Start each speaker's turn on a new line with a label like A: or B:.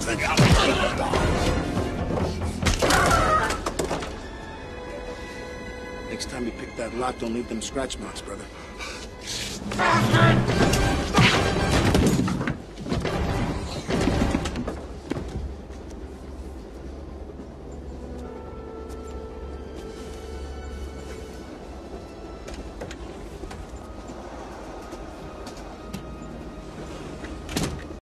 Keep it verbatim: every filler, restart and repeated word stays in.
A: Next time you pick that lock, don't leave them scratch marks, brother.
B: Bastard!